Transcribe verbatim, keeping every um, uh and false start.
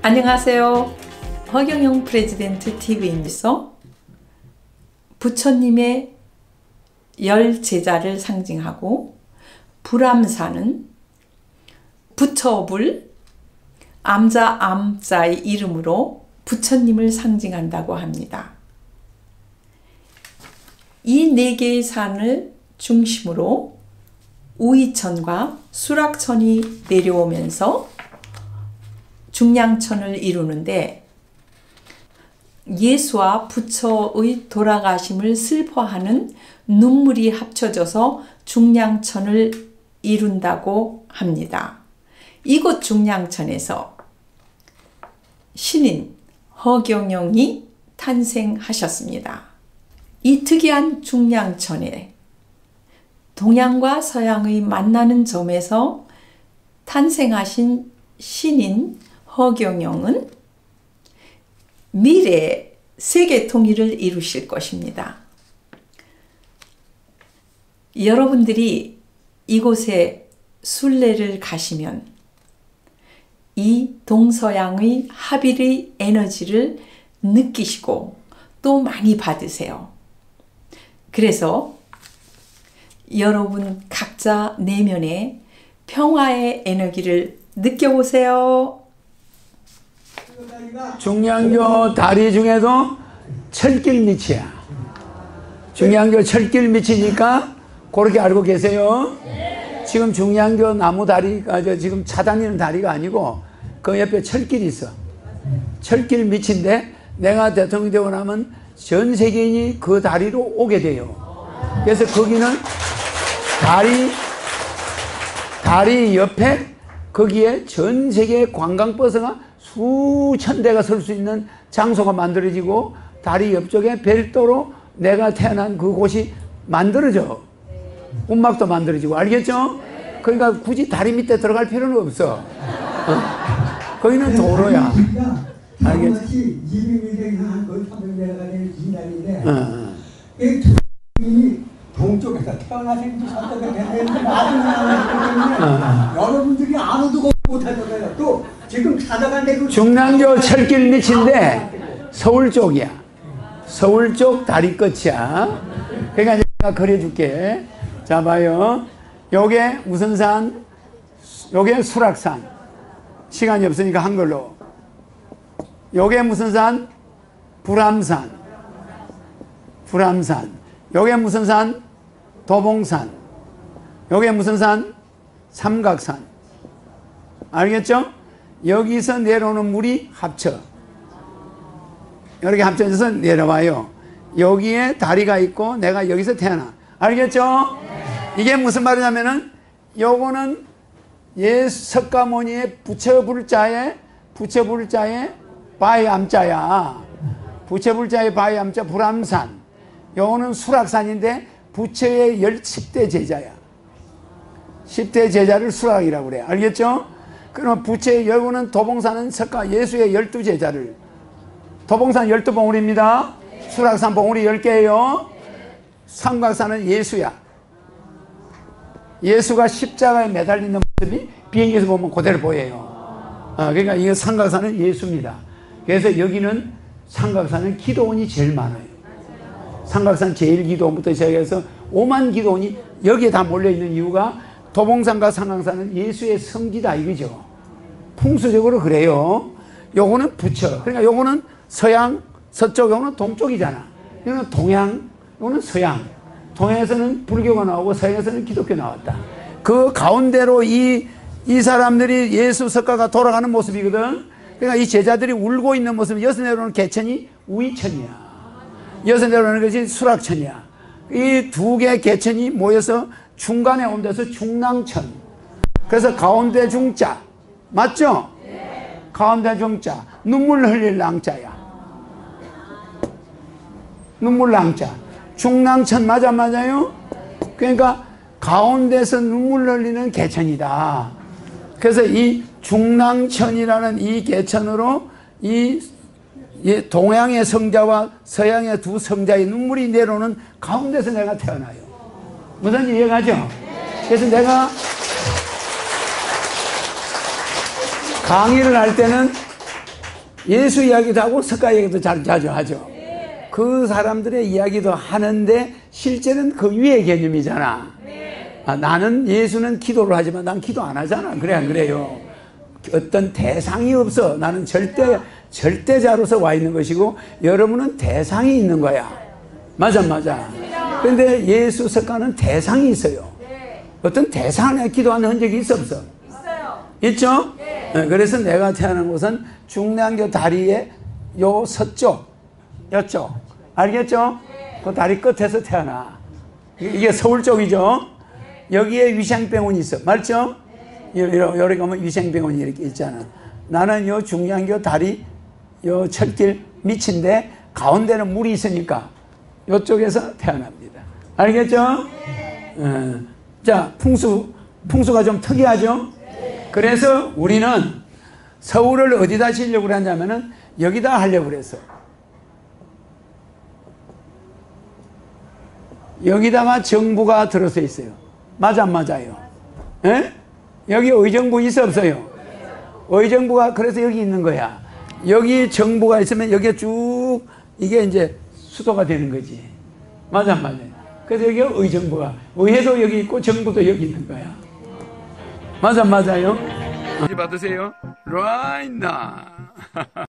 안녕하세요. 허경영 프레지던트 티비입니다. 부처님의 열 제자를 상징하고 불암산은 부처불, 암자 암자의 이름으로 부처님을 상징한다고 합니다. 이 네 개의 산을 중심으로 우이천과 수락천이 내려오면서 중량천을 이루는데, 예수와 부처의 돌아가심을 슬퍼하는 눈물이 합쳐져서 중량천을 이룬다고 합니다. 이곳 중량천에서 신인 허경영이 탄생하셨습니다. 이 특이한 중량천에 동양과 서양의 만나는 점에서 탄생하신 신인 허경영은 미래의 세계 통일을 이루실 것입니다. 여러분들이 이곳에 순례를 가시면 이 동서양의 합일의 에너지를 느끼시고 또 많이 받으세요. 그래서 여러분 각자 내면에 평화의 에너지를 느껴보세요. 중량교 다리 중에도 철길 밑이야. 중량교 철길 밑이니까 그렇게 알고 계세요. 지금 중량교 나무 다리가 저 지금 차 다니는 다리가 아니고 그 옆에 철길이 있어. 철길 밑인데 내가 대통령 되고 나면 전 세계인이 그 다리로 오게 돼요. 그래서 거기는 다리 다리 옆에 거기에 전 세계 관광버스가 수천 대가 설 수 있는 장소가 만들어지고, 다리 옆쪽에 별도로 내가 태어난 그곳이 만들어져. 음악도 만들어지고, 알겠죠? 그러니까 굳이 다리 밑에 들어갈 필요는 없어. 어. 거기는 도로야. 알겠지? 동쪽에서 태어나신 지 선택을 했는데 여러분들이 아무도 못하잖아요. 또 지금 찾아간 데 중량교 철길 밑인데 서울 쪽이야. 서울 쪽 다리 끝이야. 그러니까 내가 그려줄게. 자, 봐요. 요게 무슨 산? 요게 수락산. 시간이 없으니까 한글로. 요게 무슨 산? 불암산. 불암산. 요게 무슨 산? 도봉산. 요게 무슨 산? 삼각산. 알겠죠? 여기서 내려오는 물이 합쳐. 이렇게 합쳐져서 내려와요. 여기에 다리가 있고 내가 여기서 태어나. 알겠죠? 이게 무슨 말이냐면은 요거는 예수 석가모니의 부처불자의 부처불자의 바위 암자야. 부처불자의 바위 암자 불암산. 요거는 수락산인데 부처의 십 대 제자야. 십 대 제자를 수락이라고 그래. 알겠죠? 그럼 부처의 요거는 도봉산은 석가 예수의 열두 제자를. 도봉산 열두 봉우리입니다. 수락산 봉우리 열 개예요. 삼각산은 예수야. 예수가 십자가에 매달리는 모습이 비행기에서 보면 그대로 보여요. 아, 그러니까 이 삼각산은 예수입니다. 그래서 여기는 삼각산은 기도원이 제일 많아요. 삼각산 제일 기도원부터 시작해서 오만 기도원이 여기에 다 몰려있는 이유가 도봉산과 삼각산은 예수의 성지다 이거죠. 풍수적으로 그래요. 요거는 부처. 그러니까 요거는 서양, 서쪽, 요거는 동쪽이잖아. 요거는 동양, 요거는 서양. 동양에서는 불교가 나오고 서양에서는 기독교 나왔다. 그 가운데로 이, 이 사람들이 예수 석가가 돌아가는 모습이거든. 그러니까 이 제자들이 울고 있는 모습, 여섯 내려오는 개천이 우이천이야. 여섯 내려오는 것이 수락천이야. 이 두 개의 개천이 모여서 중간에 온 데서 중랑천. 그래서 가운데 중자. 맞죠? 네. 가운데 중자. 눈물 흘릴 랑자야. 눈물 랑자. 중랑천 맞아 맞아요? 그러니까 가운데서 눈물 흘리는 개천이다. 그래서 이 중랑천이라는 이 개천으로 이 동양의 성자와 서양의 두 성자의 눈물이 내려오는 가운데서 내가 태어나요. 무슨 이해가죠? 그래서 내가 강의를 할 때는 예수 이야기도 하고 석가 이야기도 자, 자주 하죠. 그 사람들의 이야기도 하는데 실제는 그 위의 개념이잖아. 아, 나는 예수는 기도를 하지만 난 기도 안 하잖아. 그래 안 그래요? 어떤 대상이 없어. 나는 절대 절대자로서 와 있는 것이고 여러분은 대상이 있는 거야. 맞아 맞아. 그런데 예수 석가는 대상이 있어요. 어떤 대상 안에 기도하는 흔적이 있어 없어? 있어요. 있죠? 네. 그래서 내가 태어난 곳은 중량교 다리의 요 서쪽, 요쪽. 알겠죠? 네. 그 다리 끝에서 태어나. 이게 서울 쪽이죠? 네. 여기에 위생병원이 있어. 맞죠? 네. 여기 가면 위생병원이 이렇게 있잖아. 나는 요 중량교 다리, 요 철길 밑인데 가운데는 물이 있으니까 요쪽에서 태어납니다. 알겠죠? 네. 어. 자, 풍수, 풍수가 좀 특이하죠? 네. 그래서 우리는 서울을 어디다 지으려고 하냐면은 여기다 하려고 그랬어. 여기다가 정부가 들어서 있어요. 맞아, 안 맞아요? 예? 여기 의정부 있어, 없어요? 의정부가 그래서 여기 있는 거야. 여기 정부가 있으면 여기에 쭉 이게 이제 수도가 되는 거지. 맞아, 안 맞아요? 그래서 여기 의정부가, 의회도 여기 있고 정부도 여기 있는 거야. 맞아, 맞아요? 받으세요. right now.